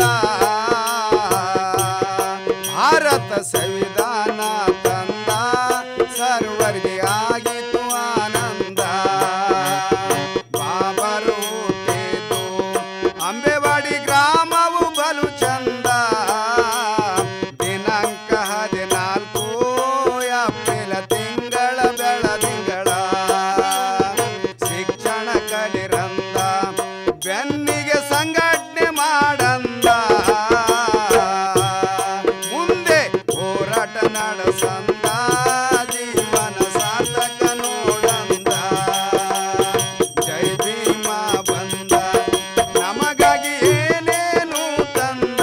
[SPEAKER 4] ಭಾರತ ಸಂವಿಧಾನ ತಂದ ಸರ್ವರಿಗೆ ಆಗಿತು ಆನಂದ. ಬಾಬರು ಹುಟ್ಟಿದ್ದು ಅಂಬೆವಾಡಿ ಗ್ರಾಮವು ಬಲು ಚಂದ. ದಿನಾಂಕ 14 ಏಪ್ರಿಲ್ ತಿಂಗಳ ಬೆಳದಿಂಗಳ. ಶಿಕ್ಷಣ ಕಲಿರಂದ ಬೆನ್ನಿಗೆ ಸಂಘಟನೆ ಮಾಡಂದ. ಮುಂದೆ ಹೋರಾಟ ನಡೆಸಂದ ಜೀವನ ಸಾರ್ಥಕ ನೋಡಂದ. ಜೈ ಭೀಮಾ ಬಂದ ನಮಗಾಗಿ ಏನೇನು ತಂದ,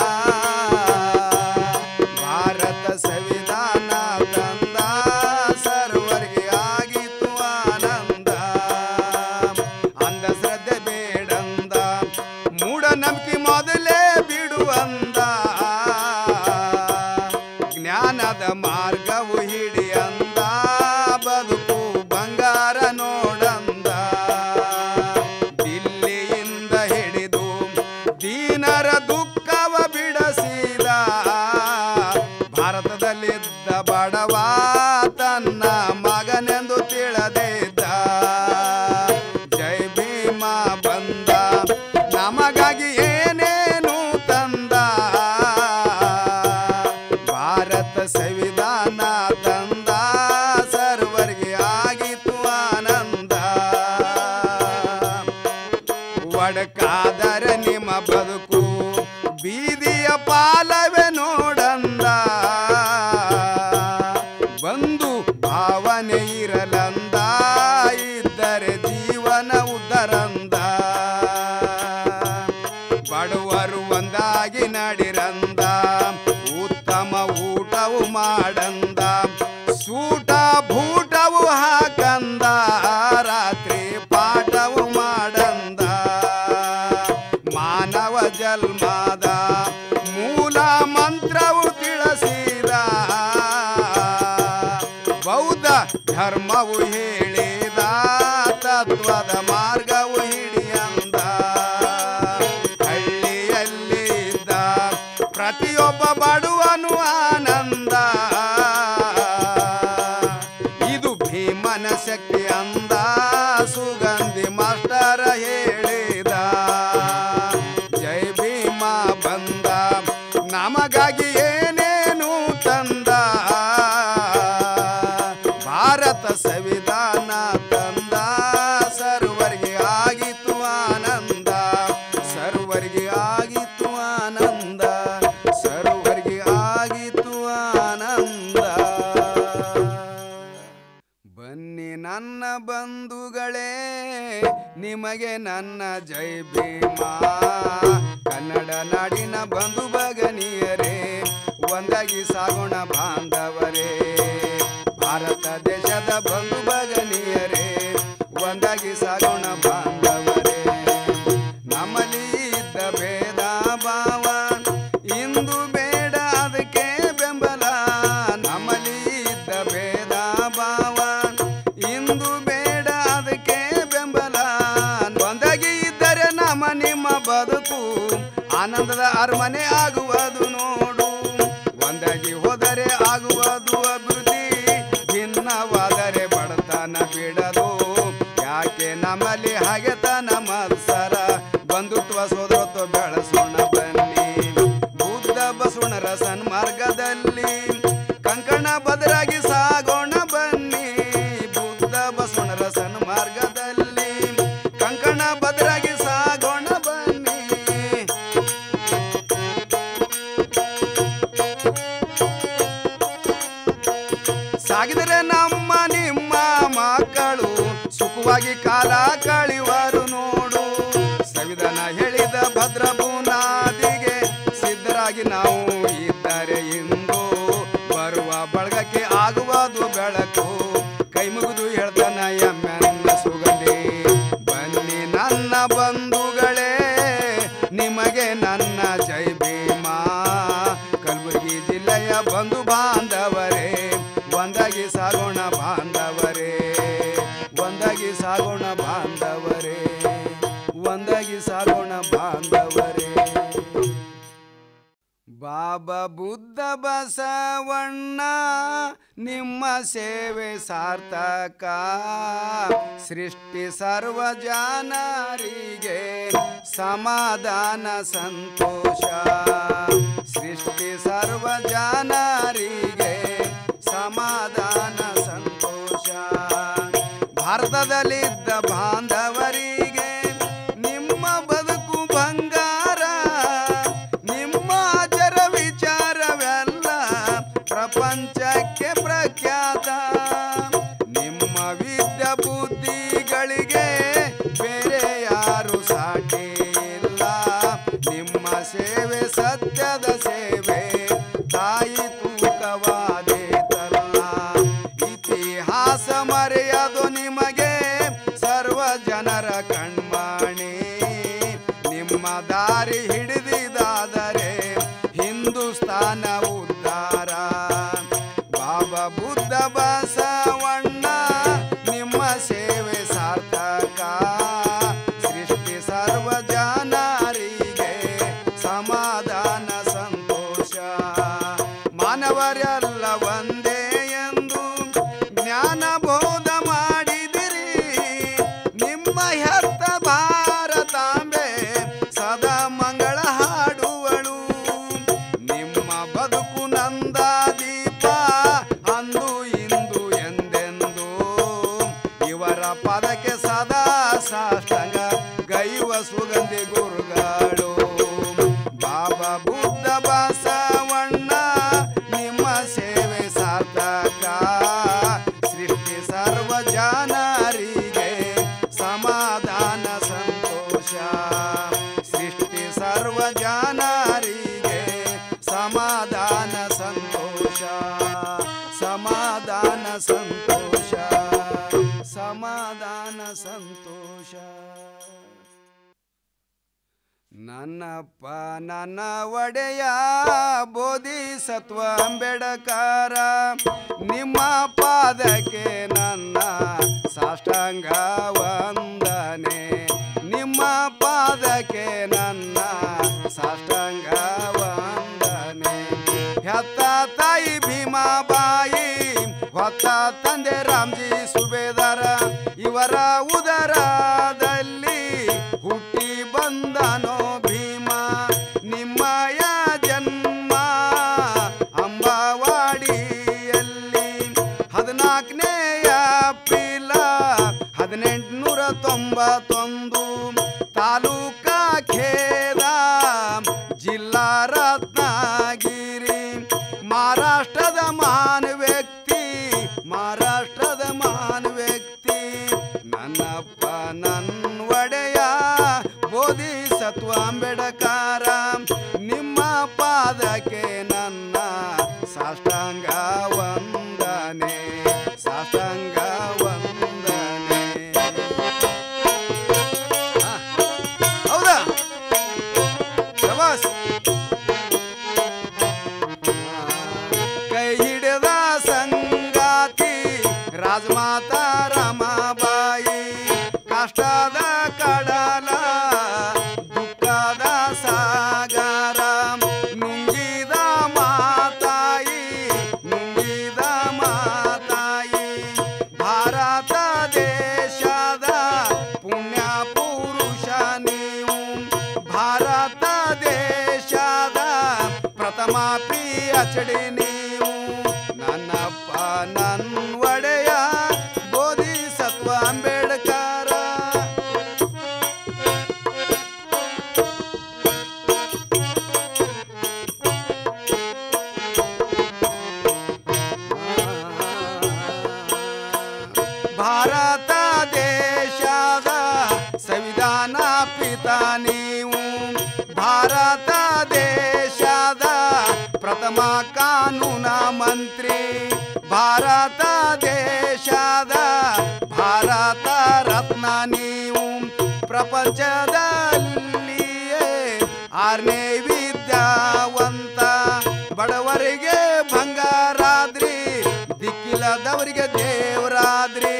[SPEAKER 4] ಭಾರತ ಸಂವಿಧಾನ ತಂದ ಸರ್ವರಿಗೆ ಆಗಿತು ಆನಂದ. ಅಂಧಶ್ರದ್ಧೆ ಬೇಡಂದ, ಮೂಢನಂಬಿಕೆ ಮೊದಲೇ ಬಿಡುವಂದ. ಜ್ಞಾನದ ಮಾರ್ಗವು ಹಿಡಿಯಂದ, ಬದುಕು ಬಂಗಾರ ನೋಡಂದ. ದಿಲ್ಲಿಯಿಂದ ಹಿಡಿದು ದೀನರ ದುಃಖವ ಬಿಡಸಿದ, ಭಾರತದಲ್ಲಿದ್ದ ಬಡವ ತನ್ನ ಮಗನೆಂದು ತಿಳಿದಿದ್ದ. ಜೈ ಭೀಮಾ ಬಂದ ನಮಗಾಗಿ ಏನೇನು ತಂದ, ಭಾರತ ಸಂವಿಧಾನ ತಂದ ಸರ್ವರಿಗೆ ಆಗಿತು ಆನಂದ. ಒಡಕಾದರೆ ನಿಮ್ಮ ಬದುಕು ಬೀದಿಯ ಪಾಲವೇ ನೋಡಂದ. ಬಂದು ಭಾವನೆ ಇರಲಂದ, ಇದ್ದರೆ ಜೀವನ ಉದ್ದರಂದ. ಬಡವರು ಒಂದಾಗಿ ನಡಿರಂದ, ಉತ್ತಮ ಊಟವು ಮಾಡಂದ. ಸೂಟ ಬೂಟವು ಹಾಕಂದ, ರಾತ್ರಿ ಪಾಠವು ಮಾಡಂದ. ಮಾನವ ಜನ್ಮದ ಮೂಲ ಮಂತ್ರವು ತಿಳಿಸಿದ, ಬೌದ್ಧ ಧರ್ಮವು ಹೇಳಿದ, ತತ್ವದ ಮಾರ್ಗವು ಹಿಡಿಯಂದ. ಹಳ್ಳಿಯಲ್ಲಿ ಇದ್ದ ಪ್ರತಿಯೊಬ್ಬ ಬಡವನು ಆನಂದ. ಇದು ಭೀಮನ ಶಕ್ತಿ ಅಂದ, ಸುಗಂಧಿ ಮಾಸ್ಟರ ಹೇಳಿದ. ಜೈ ಭೀಮಾ ಬಂದ ನಮಗಾಗಿ ಏನೇನು ತಂದ, ಭಾರತ ಸಂವಿಧಾನ ತಂದ ಸರ್ವರಿಗೆ ಆಗಿತು ಆನಂದ. ಸರ್ವರಿಗೆ ಆಗಿತು ಆನಂದ, ಸರ್ವರಿಗೆ ಆಗಿತು ಆನಂದ. ಬನ್ನಿ ನನ್ನ ಬಂಧುಗಳೇ, ನಿಮಗೆ ನನ್ನ ಜೈ ಭೀಮಾ. ಕನ್ನಡ ನಾಡಿನ ಬಂಧು ಭಗನಿಯರೇ, ಒಂದಾಗಿ ಸಾಗೋಣ ಬಾಂಧವರೇ. ಭಾರತ ದೇಶದ ಬಂಧು ಭಗನಿಯರೇ, ಒಂದಾಗಿ ಸಾಗೋಣ ಬಾಂಧವರೇ. ನಮ್ಮಲ್ಲಿ ಇದ್ದ ಭೇದ ಭಾವ ಇಂದು ಬೇಡ, ಅದಕ್ಕೆ ಬೆಂಬಲ. ನಮ್ಮಲ್ಲಿ ಇದ್ದ ಭೇದ ಭಾವ ಇಂದು ಬೇಡ, ಅದಕ್ಕೆ ಬೆಂಬಲ. ಒಂದಾಗಿ ಇದ್ದರೆ ನಮ್ಮ ನಿಮ್ಮ ಚಂದದ ಅರಮನೆ ಆಗುವುದು ನೋಡು. ಒಂದಾಗಿ ಹೋದರೆ ಆಗುವುದು ಅಭಿವೃದ್ಧಿ, ಭಿನ್ನವಾದರೆ ಬಡತನ ಬಿಡದು. ಯಾಕೆ ನಮ್ಮಲ್ಲಿ ಹಾಗೆತನ ಮತ್ಸರ, ಬಂಧುತ್ವ ಸೋದರತ್ವ ಬೆಳೆಸೋಣ ಬನ್ನಿ. ಬುದ್ಧ ಬಸವಣ್ಣರ ಸನ್ಮಾರ್ಗದಲ್ಲಿ ಕಂಕಣ ಬದಲಾಗಿ ಸಾಗೋಣ ಬನ್ನಿ. ಬುದ್ಧ ಬಸವಣ್ಣರ ಸನ್ಮಾರ್ಗದಲ್ಲಿ ಕಂಕಣ ಬದಲಾಗಿ ಸಾಗೋಣ ಬನ್ನಿ. ಸಾಗಿದರೆ ನಮ್ಮ ನಿಮ್ಮ ಮಕ್ಕಳು ಸುಖವಾಗಿ ಕಾಲ ಕಳೆಯುವರು ನೋಡು. ಸಂವಿಧಾನ ಹೇಳಿದ ಭದ್ರ ಬುನಾದಿಗೆ ಸಿದ್ಧರಾಗಿ ನಾವು ಇದ್ದರೆ ಇಂದು ಬರುವ ಬಳಗಕ್ಕೆ ಆಗುವುದು ಬೆಳಕು. ಕೈ ಮುಗಿದು ಹೇಳ್ತಾನ ಎಮ್ಮೆನ್ನ ಸುಗಂಧಿ. ಬನ್ನಿ ನನ್ನ ಬಂಧುಗಳೇ, ನಿಮಗೆ ನನ್ನ ಜೈ ಭೀಮಾ. ಕಲಬುರಗಿ ಜಿಲ್ಲೆಯ ಬಂಧು ಬಾಂಧವರೇ, ಒಂದಾಗಿ ಸಾಗೋಣ ಬಾಂಧವರೇ, ಒಂದಾಗಿ ಸಾಗೋಣ ಬಾಂಧವರೇ, ಒಂದಾಗಿ ಸಾಗೋಣ ಬಾಂಧವರೇ. ಬಾಬಾ ಬುದ್ಧ ಬಸವಣ್ಣ ನಿಮ್ಮ ಸೇವೆ ಸಾರ್ಥಕ. ಸೃಷ್ಟಿ ಸರ್ವ ಜನರಿಗೆ ಸಮಾಧಾನ ಸಂತೋಷ. ಸೃಷ್ಟಿ ಸರ್ವ ಜನರಿಗೆ ಸಮಾಧಾನ ಸಂತೋಷ. ಭಾರತದಲ್ಲಿದ್ದ ಬಾಂಧವರಿಗೆ ನಿಮ್ಮ ಬದುಕು ಬಂಗಾರ. ನಿಮ್ಮ ಆಚಾರ ವಿಚಾರವೆಲ್ಲ ಪ್ರಪಂಚಕ್ಕೆ ಪ್ರಖ್ಯಾತ. ನಿಮ್ಮ ವಿದ್ಯಾ ಬುದ್ಧಿಗಳಿಗೆ ಬೇರೆ ಯಾರು ಸಾಟಿ ಇಲ್ಲ. ನಿಮ್ಮ ಸೇವೆ ಸತ್ಯದ ಸೇವೆ, ತಾಯಿ ತೂಕವಾದೀತಲ್ಲ. ಇತಿಹಾಸ ಮರೆಯದು ನಿಮಗೆ ಸರ್ವ ಜನರ ಕಣ್ಮಣಿ. ನಿಮ್ಮ ದಾರಿ ಹಿಡಿದಿದಾದರೆ ಹಿಂದೂಸ್ತಾನ ಉದ್ಧಾರ. ಬಾಬಾ ಬುದ್ಧ ಬಸವಣ್ಣ ನಿಮ್ಮ ಸೇವೆ ಸಾರ್ಥಕ. ಸೃಷ್ಟಿ ಸರ್ವ ಜನರಿಗೆ ಸಮಾಧಾನ ಸಂತೋಷ. ಮಾನವರೆಲ್ಲ ಒಂದೇ ಎಂದು ಜ್ಞಾನ ಬೋಧ ಮಾಡಿದಿರಿ. ನಿಮ್ಮ ಹೆತ್ತ ಭಾರತಾಂಬೆ ಸದಾ ಮಂಗಳ ಹಾಡುವಳು. ನಿಮ್ಮ ಬದುಕು ನಂದ ದೀಪ, ಅಂದು ಇಂದು ಎಂದೆಂದು ಇವರ ಪದಕ್ಕೆ ಸದಾ ಸಾಷ್ಟಾಂಗ ಗೈವ ಸುಗಂಧಿ ಗುರುಗಳು. ಬಾಬಾ ಬುದ್ಧ ಬಸವಣ್ಣ ನಿಮ್ಮ ಸೇವೆ ಸಾರ್ಥಕ. ಸೃಷ್ಟಿ ಸರ್ವ ಜನರಿಗೆ ಸಮಾಧಾನ ಸಂತೋಷ. ಸೃಷ್ಟಿ ಸರ್ವ ಜನರಿಗೆ ಸಮಾಧಾನ ಸಂತೋಷ. ಸಮಾಧಾನ ಸಂತೋಷ. ಸಮಾಧಾನ ಸಂತೋಷ. ನನ್ನಪ್ಪ ನನ್ನ ಒಡೆಯ ಬೋಧಿಸತ್ವ ಅಂಬೇಡ್ಕರ, ನಿಮ್ಮ ಪಾದಕ್ಕೆ ನನ್ನ ಸಾಷ್ಟಾಂಗ ವಂದನೆ. ನಿಮ್ಮ ಪಾದಕ್ಕೆ ನನ್ನ ಸಾಷ್ಟಾಂಗ ವಂದನೆ. ಹೆತ್ತ ತಾಯಿ ಭೀಮಾಬಾಯಿ, ಹೊತ್ತ ತಂದೆ ರಾಮ್ಜಿ ಸುಬೇದಾರ, ಇವರ ಉದರದಲ್ಲಿ ಹುಟ್ಟಿ ಬಂದನೋ ಭೀಮ. ನಿಮ್ಮಯ ಜನ್ಮ ಅಂಬಾವಾಡಿಯಲ್ಲಿ 14ನೇ ಏಪ್ರಿಲ್ 1891, ತಾಲೂಕಾ ಖೇದ, ಜಿಲ್ಲಾ ರತ್ನಗಿರಿ. ಮಹಾರಾಷ್ಟ್ರದ ಮಹಾನ್ ವ್ಯಕ್ತಿ, ಮಹಾರಾಷ್ಟ್ರದ ಮಹಾನ್ ವ್ಯಕ್ತಿ. ನನ್ನಪ್ಪ ನನ್ನ ಒಡೆಯ ಬೋಧಿಸತ್ವ ಅಂಬೇಡ್ಕರ, ನಿಮ್ಮ ಪಾದಕ್ಕೆ ನನ್ನ ಸಾಷ್ಟಾಂಗ ವಂದನೆ. ಸಾಷ್ಟಾಂಗ ವಂದನೆ. ಹೌದಾ? ಶಬಾಸ್. ಕೈ ಹಿಡಿದ ಸಂಗಾತಿ ರಾಜಮಾತಾ ರಮಾಬಾಯಿ, ಕಷ್ಟದ ಕಡಲ ದುಃಖದ ಸಾಗರ ಮಾಪಿ ಅಚಡಿ ನೀವು ನನ್ನಪ್ಪ ನನ್ನ ಒಡೆಯ ಬೋಧಿಸತ್ವ ಅಂಬೇಡ್ಕರ. ಭಾರತ ದೇಶದ ಸಂವಿಧಾನ ಪಿತ ನೀವು ಭಾರತ ದೇಶದ ಪ್ರಥಮ ಕಾನೂನ ಮಂತ್ರಿ ಭಾರತ ದೇಶದ ಭಾರತ ರತ್ನ ನೀವು ಪ್ರಪಂಚದಲ್ಲಿಯೇ 6ನೇ ವಿದ್ಯಾವಂತ ಬಡವರಿಗೆ ಬಂಗಾರಾದ್ರಿ ದಿಕ್ಕಿಲ್ಲದವರಿಗೆ ದೇವರಾದ್ರಿ.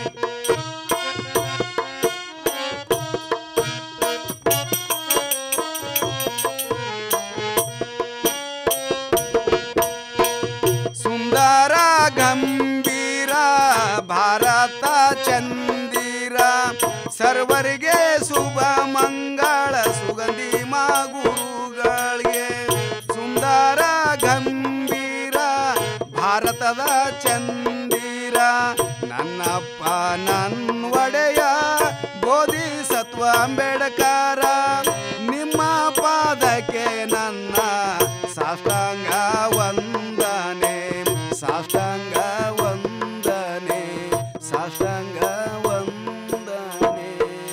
[SPEAKER 4] ಸುಂದರ ಗಂಭೀರ ಭಾರತ ಚಂದಿರ ಸರ್ವರಿಗೆ ಶುಭ ಮಂಗಳ ಸುಗಂಧಿ ಗುರುಗಳಿಗೆ. ಸುಂದರ ಗಂಭೀರ ಭಾರತದ ಚಂದಿರ ನನ್ನಪ್ಪ ನನ್ನ ಒಡೆಯ ಬೋಧಿಸತ್ವ ಅಂಬೇಡ್ಕರ. ನಿಮ್ಮ ಪಾದಕ್ಕೆ ನನ್ನ ಸಾಷ್ಟಾಂಗ ವಂದನೆ ಸಾಷ್ಟಾಂಗ ವಂದನೆ ಸಾಷ್ಟಾಂಗ ವಂದನೆ.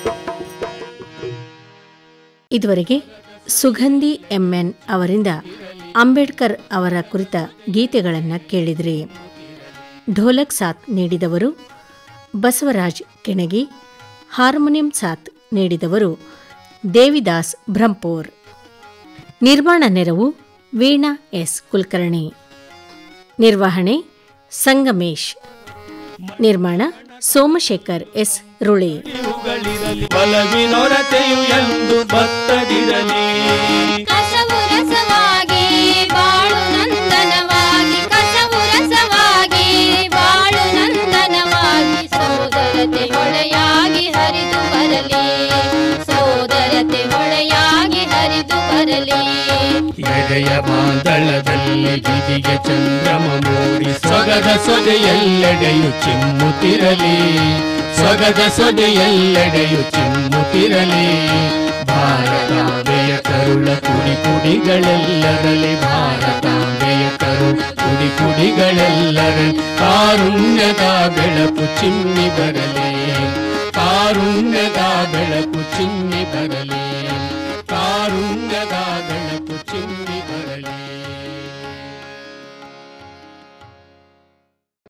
[SPEAKER 1] ಇದುವರೆಗೆ ಸುಗಂಧಿ MN ಅವರಿಂದ ಅಂಬೇಡ್ಕರ್ ಅವರ ಕುರಿತ ಗೀತೆಗಳನ್ನು ಕೇಳಿದ್ರಿ. ಢೋಲಕ್ ಸಾಥ್ ನೀಡಿದವರು ಬಸವರಾಜ್ ಕೆಣಗಿ, ಹಾರ್ಮೋನಿಯಂ ಸಾಥ್ ನೀಡಿದವರು ದೇವಿದಾಸ್ ಬ್ರಹ್ಮಪುರ್. ನಿರ್ಮಾಣ ನೆರವು ವೀಣಾ ಎಸ್ ಕುಲಕರ್ಣಿ. ನಿರ್ವಹಣೆ ಸಂಗಮೇಶ್. ನಿರ್ಮಾಣ ಸೋಮಶೇಖರ್ ಎಸ್ ರುಳಿ.
[SPEAKER 2] ಬಲವಿನೊರತೆಯು ಎಂದು ಬತ್ತದಿರಲಿ
[SPEAKER 5] ಕಸವು ರಸವಾಗಿ ಬಾಳು ನಂದನವಾಗಿ ಕಸವು ರಸವಾಗಿ ಬಾಳು ನಂದನವಾಗಿ ಸೋದರತೆ ಹೊಳೆಯಾಗಿ ಹರಿದು ಬರಲಿ ಸೋದರತೆ ಹೊಳೆಯಾಗಿ ಹರಿದು ಬರಲಿ.
[SPEAKER 2] ಎಡೆಯ ಬಾಂದಳದಲ್ಲಿ ಬಿದಿಗೆ ಚಂದ್ರಮ ಮೂಡಿ ಸೊಗದ ಸೊದೆಯೆಲ್ಲೆಡೆಯು ಚಿಮ್ಮುತ್ತಿರಲಿ ಸೊಗದ ಸೊದೆಯೆಲ್ಲೆಡೆಯು ಚಿಮ್ಮುತ್ತಿರಲಿ. ಭಾರತಾಂಬೆಯ ಕರುಳ ಕುಡಿ ಕುಡಿಗಳೆಲ್ಲರಲಿ ಭಾರತಾಂಬೆಯ ಕುಡಿ ಕುಡಿಗಳೆಲ್ಲರಲಿ ಕಾರುಣ್ಯದ ಬೆಳಕು ಚಿಮ್ಮಿ ಬರಲಿ ಕಾರುಣ್ಯದ ಬೆಳಕು ಚಿಮ್ಮಿ ಬರಲಿ ಕಾರುಣ್ಯದ ಬೆಳಕು